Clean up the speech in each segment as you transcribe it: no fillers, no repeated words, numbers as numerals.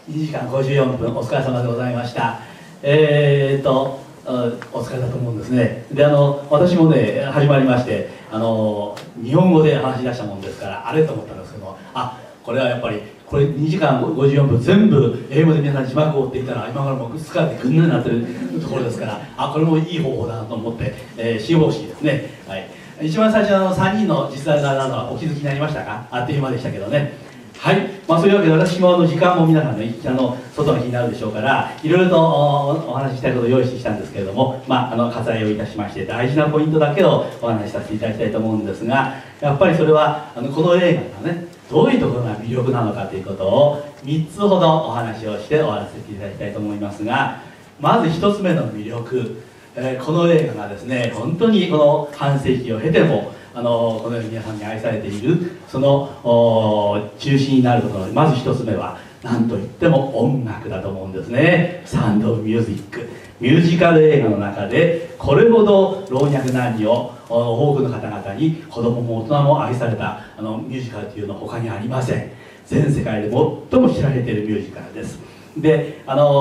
2時間54分お疲れ様でございました。お疲れだと思うんですね。で私もね始まりまして日本語で話し出したもんですからあれと思ったんですけど、これはやっぱりこれ2時間54分全部英語で皆さん字幕を追っていたら今からもう疲れてぐんなになってるところですから、これもいい方法だなと思って、司法式ですね。はい、一番最初の3人の実在なのはお気づきになりましたか？あっという間でしたけどね。はい、そういうわけで私も時間も皆さんね外が気になるでしょうからいろいろとお話ししたいことを用意してきたんですけれども、割愛をいたしまして大事なポイントだけをお話しさせていただきたいと思うんですが、やっぱりそれはこの映画がねどういうところが魅力なのかということを3つほどお話をして終わらせていただきたいと思いますが、まず1つ目の魅力、この映画がですね本当にこの半世紀を経てもこのように皆さんに愛されているその中心になることのまず一つ目は何といっても音楽だと思うんですね。サウンド・オブ・ミュージック、ミュージカル映画の中でこれほど老若男女多くの方々に子供も大人も愛されたミュージカルというのは他にありません。全世界で最も知られているミュージカルです。で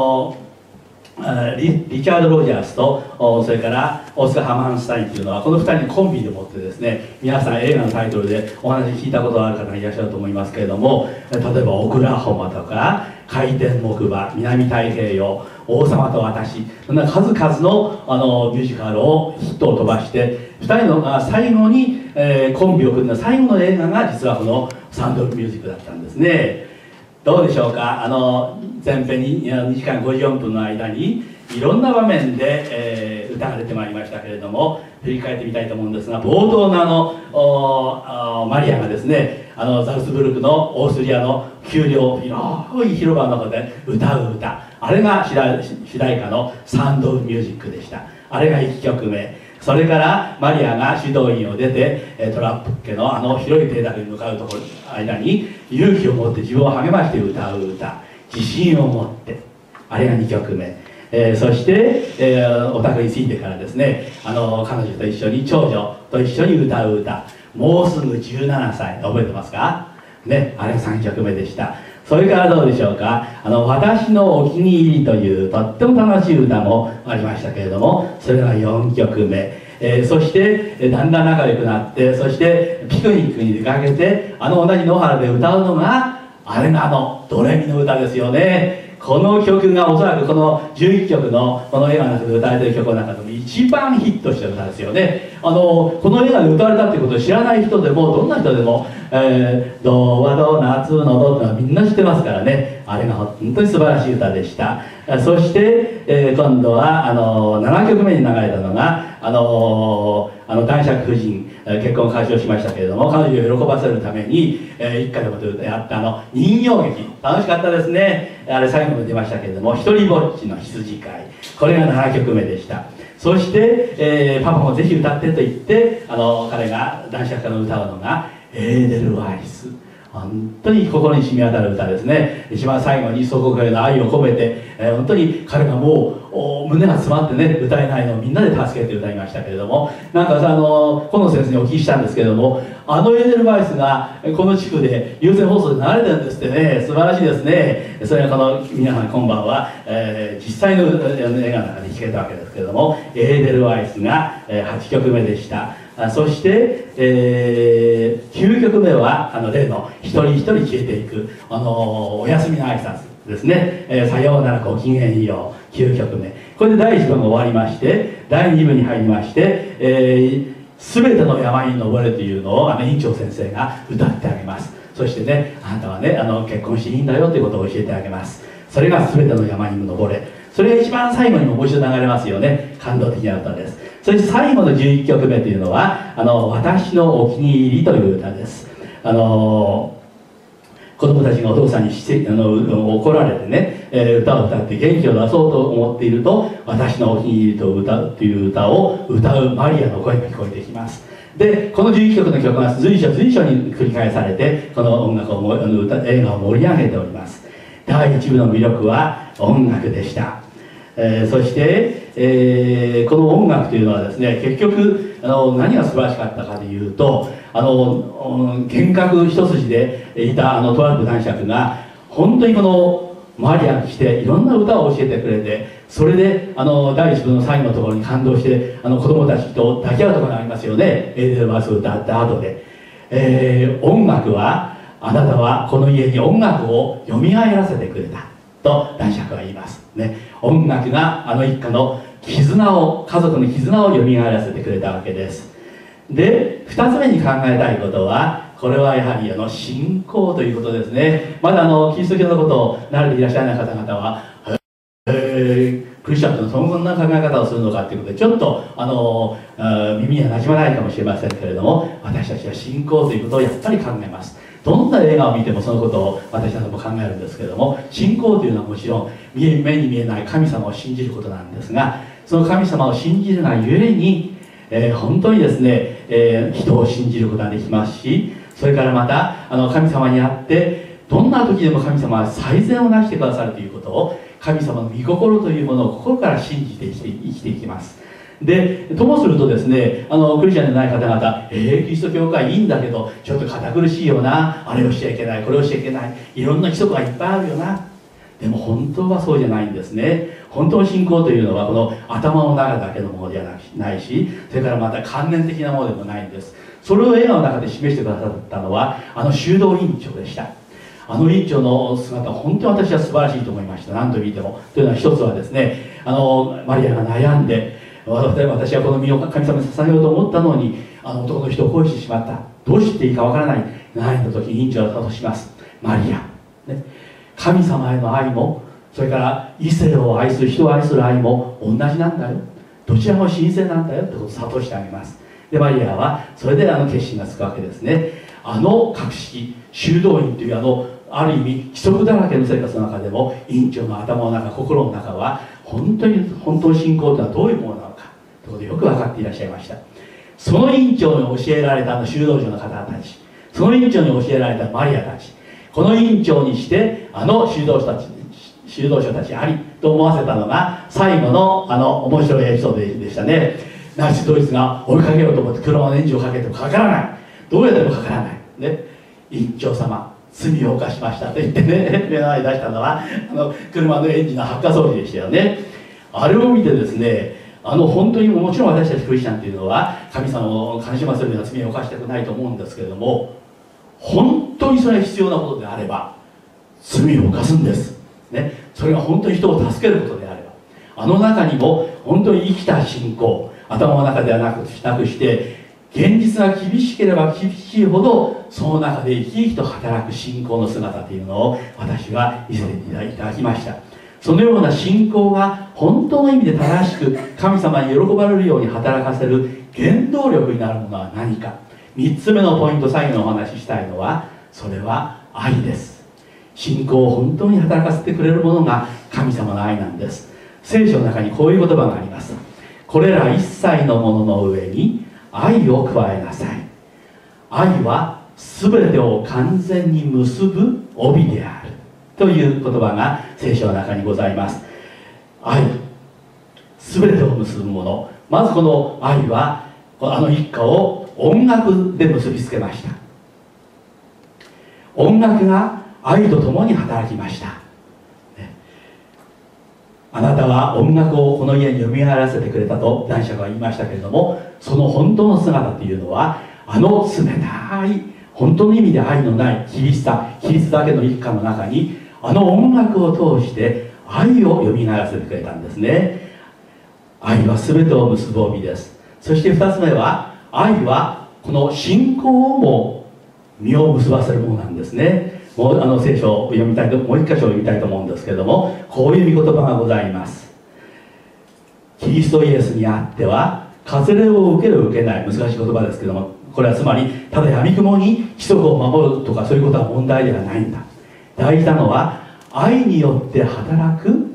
リチャード・ロジャースとそれからオスカー・ハマンスタインというのはこの2人のコンビでもってですね、皆さん映画のタイトルでお話聞いたことがある方がいらっしゃると思いますけれども、例えば「オクラホマ」とか「回転木馬」「南太平洋」「王様と私」そんな数々のミュージカルをヒットを飛ばして2人の最後に、コンビを組んだ最後の映画が実はこの「サウンド・オブ・ミュージック」だったんですね。どうでしょうか。前編に2時間54分の間にいろんな場面で、歌が出てまいりましたけれども、振り返ってみたいと思うんですが、冒頭のマリアがですねザルツブルクのオーストリアの丘陵広い広場の中で歌う歌、あれが主題歌の「サウンド・オブ・ミュージック」でした。あれが1曲目。それからマリアが修道院を出てトラップ家の広い邸宅に向かうところの間に勇気を持って自分を励まして歌う歌、自信を持って、あれが2曲目。そして、お宅に着いてからですね彼女と一緒に長女と一緒に歌う歌、もうすぐ17歳、覚えてますかね。あれが3曲目でした。それからどうでしょうか。私のお気に入りというとっても楽しい歌もありましたけれども、それが4曲目。そしてだんだん仲良くなって、そしてピクニックに出かけて同じ野原で歌うのがあれがドレミの歌ですよね。この曲がおそらくこの11曲のこの映画の中で歌われている曲の中でも一番ヒットした歌ですよね。この映画で歌われたっていうことを知らない人でもどんな人でも「ドはド夏のド」ってのはみんな知ってますからね。あれが本当に素晴らしい歌でした。そして、今度は7曲目に流れたのが男爵夫人結婚を解消しましたけれども、彼女を喜ばせるために一家でもとやった人形劇、楽しかったですね。あれ最後に出ましたけれども「ひとりぼっちの羊飼い」、これが7曲目でした。そして、パパもぜひ歌ってと言って彼が男爵家の歌うのが「エーデルワイス」、本当に心に染み渡る歌ですね。一番最後に祖国への愛を込めて、本当に彼がもう胸が詰まってね歌えないのをみんなで助けて歌いましたけれども、なんか河野先生にお聞きしたんですけれども、エーデルワイスがこの地区で有線放送で流れてるんですってね。素晴らしいですね。それは皆さん今晩は、実際の映画の中で聴けたわけですけれども、エーデルワイスが8曲目でした。そして、9曲目は例の一人一人消えていくお休みの挨拶ですね。さようならごきげんよう、9曲目。これで第1部が終わりまして第2部に入りまして「すべての山に登れ」というのを院長先生が歌ってあげます。そしてね、あなたはね結婚していいんだよということを教えてあげます。それが「すべての山に登れ」、それが一番最後にもう一度流れますよね。感動的な歌です。そして最後の11曲目というのは「私のお気に入り」という歌です。子供たちがお父さんに怒られてね、歌を歌って元気を出そうと思っていると「私のお気に入り」と歌うという歌を歌うマリアの声が聞こえてきます。でこの11曲の曲が随所随所に繰り返されてこの映画を盛り上げております。第1部の魅力は音楽でした。そして、この音楽というのはですね、結局何が素晴らしかったかというと幻覚一筋でいたトランプ男爵が本当にこのマリアが来ていろんな歌を教えてくれて、それで第一部の最後のところに感動して子供たちと抱き合うところがありますよね。エーデルバスを歌った後で、音楽はあなたはこの家に音楽をよみがえらせてくれたと男爵は言いますね。音楽が一家の絆を、家族の絆をよみがえらせてくれたわけです。で、2つ目に考えたいことは、これはやはり信仰ということですね。まだキリスト教のことを慣れていらっしゃらない方々は、クリスチャンというのはそんな考え方をするのかということで、ちょっと耳にはなじまないかもしれませんけれども、私たちは信仰ということをやっぱり考えます。どんな映画を見てもそのことを私たちも考えるんですけれども、信仰というのはもちろん目に見えない神様を信じることなんですが、その神様を信じるがゆえに、本当にですね、人を信じることができますし、それからまた神様にあってどんな時でも神様は最善をなしてくださるということを、神様の御心というものを心から信じて生きていきます。で、ともするとですね、クリスチャンでない方々、キリスト教会いいんだけどちょっと堅苦しいよな、あれをしちゃいけない、これをしちゃいけない、いろんな規則がいっぱいあるよな。でも本当はそうじゃないんですね。本当の信仰というのはこの頭の中だけのものではないし、それからまた観念的なものでもないんです。それを映画の中で示してくださったのは修道院長でした。院長の姿、本当に私は素晴らしいと思いました。何と見ても。というのは、一つはですね、マリアが悩んで、私はこの身を神様に捧げようと思ったのに男の人を恋してしまった、どうしていいかわからない、悩んだ時に院長は諭します。マリア、ね、神様への愛も、それから異性を愛する、人を愛する愛も同じなんだよ、どちらも神聖なんだよってことを諭してあげます。で、マリアはそれで決心がつくわけですね。格式、修道院というある意味規則だらけの生活の中でも、院長の頭の中、心の中は本当の信仰というのはどういうものなのかということでよく分かっていらっしゃいました。その院長に教えられた修道女の方たち、その院長に教えられたマリアたち、この院長にして修道者たちありと思わせたのが最後の面白いエピソードでしたね。ナチスドイツが追いかけようと思って車のエンジンをかけてもかからない、どうやってもかからない、ね、院長様罪を犯しましたと言ってね、目の前に出したのは車のエンジンの発火装置でしたよね。あれを見てですね、本当にもちろん私たちクリスチャンというのは神様を悲しませるような罪を犯したくないと思うんですけれども、本当にそれが必要なことであれば罪を犯すんです、ね、それが本当に人を助けることであれば、中にも本当に生きた信仰、頭の中ではなくして現実が厳しければ厳しいほどその中で生き生きと働く信仰の姿というのを私は見せていただきました。そのような信仰が本当の意味で正しく神様に喜ばれるように働かせる原動力になるものは何か。3つ目のポイント、最後のお話ししたいのは、それは愛です。信仰を本当に働かせてくれるものが神様の愛なんです。聖書の中にこういう言葉があります。これら一切のものの上に愛を加えなさい。愛は全てを完全に結ぶ帯であるという言葉が聖書の中にございます。愛、全てを結ぶもの。まずこの愛は一家を音楽で結びつけました。音楽が愛とともに働きました、ね、あなたは音楽をこの家によみがえらせてくれたと男爵は言いましたけれども、その本当の姿というのは冷たい本当の意味で愛のないキリストだけの一家の中に音楽を通して愛をよみがえらせてくれたんですね。愛は全てを結ぶ帯です。そして2つ目は、愛はこの信仰をも実を結ばせるものなんですね。もう聖書を読みたいと、もう一箇所読みたいと思うんですけれども、こういう御言葉がございます。キリストイエスにあっては割礼を受ける受けない、難しい言葉ですけども、これはつまりただ闇雲に規則を守るとかそういうことは問題ではないんだ。大事なのは愛によって働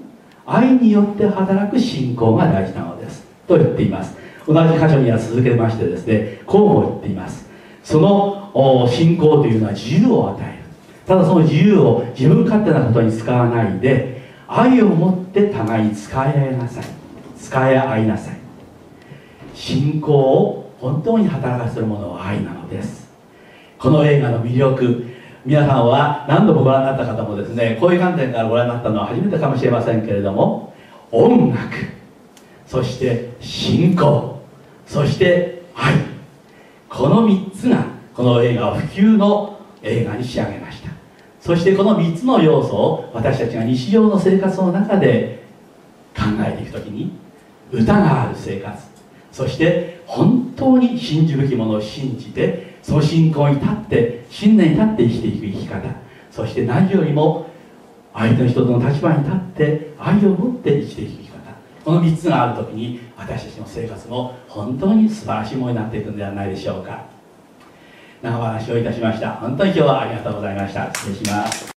く信仰が大事なのですと言っています。同じ箇所には続けましてですね、こうも言っています。その信仰というのは自由を与える。ただその自由を自分勝手なことに使わないで、愛を持って互いに使い合いなさい。信仰を本当に働かせるものは愛なのです。この映画の魅力、 皆さんは何度もご覧になった方もですね、こういう観点からご覧になったのは初めてかもしれませんけれども、音楽、そして信仰、そして愛、この3つがこの映画を不朽の映画に仕上げました。そしてこの3つの要素を私たちが日常の生活の中で考えていくときに、歌がある生活、そして本当に信じるべきものを信じて、その信仰に立って信念に立って生きていく生き方、そして何よりも相手の人との立場に立って愛を持って生きていく生き方、この3つがあるときに私たちの生活も本当に素晴らしいものになっていくのではないでしょうか。長話をいたしました。本当に今日はありがとうございました。失礼します。